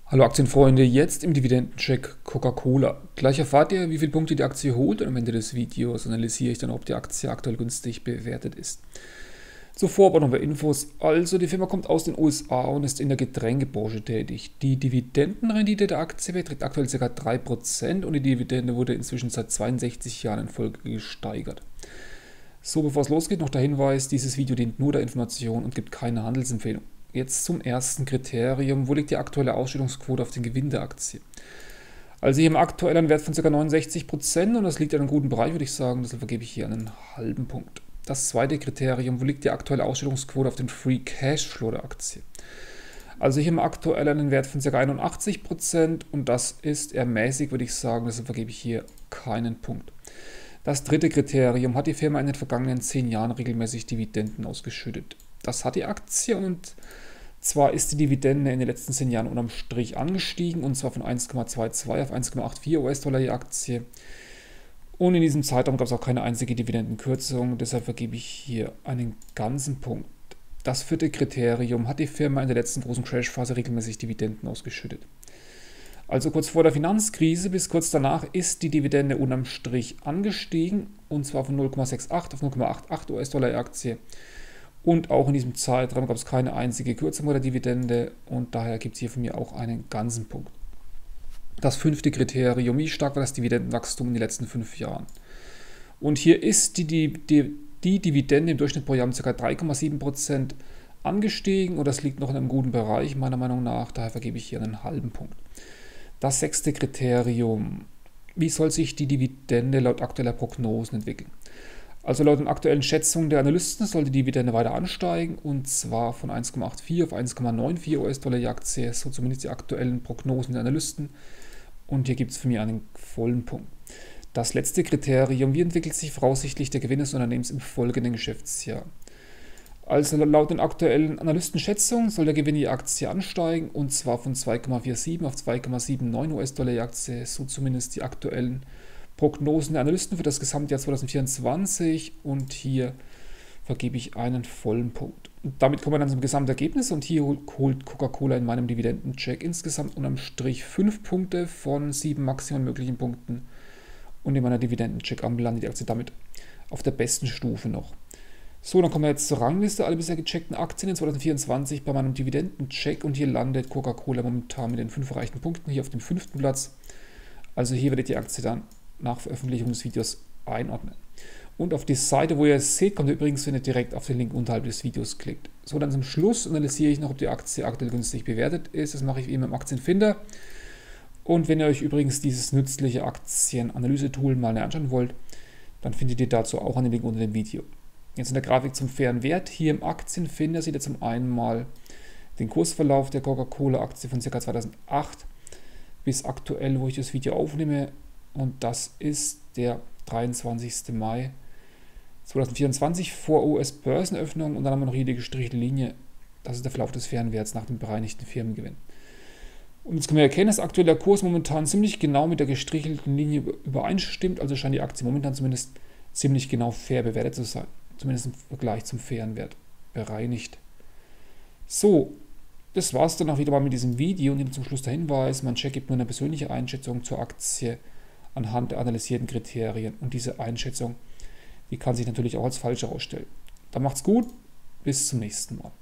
Hallo Aktienfreunde, jetzt im Dividendencheck Coca-Cola. Gleich erfahrt ihr, wie viele Punkte die Aktie holt, und am Ende des Videos analysiere ich dann, ob die Aktie aktuell günstig bewertet ist. Zuvor aber noch mehr Infos. Also, die Firma kommt aus den USA und ist in der Getränkebranche tätig. Die Dividendenrendite der Aktie beträgt aktuell ca. 3% und die Dividende wurde inzwischen seit 62 Jahren in Folge gesteigert. So, bevor es losgeht, noch der Hinweis, dieses Video dient nur der Information und gibt keine Handelsempfehlung. Jetzt zum ersten Kriterium. Wo liegt die aktuelle Ausschüttungsquote auf den Gewinn der Aktie? Also hier im aktuellen Wert von ca. 69% und das liegt in einem guten Bereich, würde ich sagen. Deshalb vergebe ich hier einen halben Punkt. Das zweite Kriterium. Wo liegt die aktuelle Ausschüttungsquote auf den Free Cashflow der Aktie? Also hier im aktuellen Wert von ca. 81% und das ist eher mäßig, würde ich sagen. Deshalb vergebe ich hier keinen Punkt. Das dritte Kriterium. Hat die Firma in den vergangenen 10 Jahren regelmäßig Dividenden ausgeschüttet? Das hat die Aktie, und zwar ist die Dividende in den letzten 10 Jahren unterm Strich angestiegen, und zwar von 1,22 auf 1,84 US-Dollar je Aktie. Und in diesem Zeitraum gab es auch keine einzige Dividendenkürzung, deshalb vergebe ich hier einen ganzen Punkt. Das vierte Kriterium. Hat die Firma in der letzten großen Crashphase regelmäßig Dividenden ausgeschüttet? Also kurz vor der Finanzkrise bis kurz danach ist die Dividende unterm Strich angestiegen, und zwar von 0,68 auf 0,88 US-Dollar je Aktie. Und auch in diesem Zeitraum gab es keine einzige Kürzung der Dividende, und daher gibt es hier von mir auch einen ganzen Punkt. Das fünfte Kriterium. Wie stark war das Dividendenwachstum in den letzten 5 Jahren? Und hier ist die Dividende im Durchschnitt pro Jahr um ca. 3,7% angestiegen, und das liegt noch in einem guten Bereich meiner Meinung nach, daher vergebe ich hier einen halben Punkt. Das sechste Kriterium. Wie soll sich die Dividende laut aktueller Prognosen entwickeln? Also laut den aktuellen Schätzungen der Analysten soll die Dividende weiter ansteigen, und zwar von 1,84 auf 1,94 US-Dollar je Aktie, so zumindest die aktuellen Prognosen der Analysten. Und hier gibt es für mich einen vollen Punkt. Das letzte Kriterium. Wie entwickelt sich voraussichtlich der Gewinn des Unternehmens im folgenden Geschäftsjahr? Also laut den aktuellen Analystenschätzungen soll der Gewinn je Aktie ansteigen, und zwar von 2,47 auf 2,79 US-Dollar je Aktie, so zumindest die aktuellen Prognosen der Analysten für das Gesamtjahr 2024, und hier vergebe ich einen vollen Punkt. Und damit kommen wir dann zum Gesamtergebnis, und hier holt Coca-Cola in meinem Dividendencheck insgesamt unterm Strich 5 Punkte von 7 maximal möglichen Punkten, und in meiner Dividendencheck-Ampel landet die Aktie damit auf der besten Stufe noch. So, dann kommen wir jetzt zur Rangliste aller bisher gecheckten Aktien in 2024 bei meinem Dividendencheck, und hier landet Coca-Cola momentan mit den 5 erreichten Punkten hier auf dem 5. Platz. Also hier werdet ihr die Aktie dann nach Veröffentlichung des Videos einordnen. Und auf die Seite, wo ihr es seht, kommt ihr übrigens, wenn ihr direkt auf den Link unterhalb des Videos klickt. So, dann zum Schluss analysiere ich noch, ob die Aktie aktuell günstig bewertet ist. Das mache ich wie immer im Aktienfinder. Und wenn ihr euch übrigens dieses nützliche Aktienanalyse-Tool mal näher anschauen wollt, dann findet ihr dazu auch einen Link unter dem Video. Jetzt in der Grafik zum fairen Wert. Hier im Aktienfinder seht ihr zum einen mal den Kursverlauf der Coca-Cola-Aktie von ca. 2008 bis aktuell, wo ich das Video aufnehme. Und das ist der 23. Mai 2024 vor US-Börsenöffnung. Und dann haben wir noch hier die gestrichelte Linie. Das ist der Verlauf des fairen Werts nach dem bereinigten Firmengewinn. Und jetzt können wir erkennen, dass aktuell der Kurs momentan ziemlich genau mit der gestrichelten Linie übereinstimmt. Also scheint die Aktie momentan zumindest ziemlich genau fair bewertet zu sein. Zumindest im Vergleich zum fairen Wert bereinigt. So, das war es dann auch wieder mal mit diesem Video, und zum Schluss der Hinweis: Mein Check gibt nur eine persönliche Einschätzung zur Aktie anhand der analysierten Kriterien, und diese Einschätzung, die kann sich natürlich auch als falsch herausstellen. Dann macht's gut, bis zum nächsten Mal.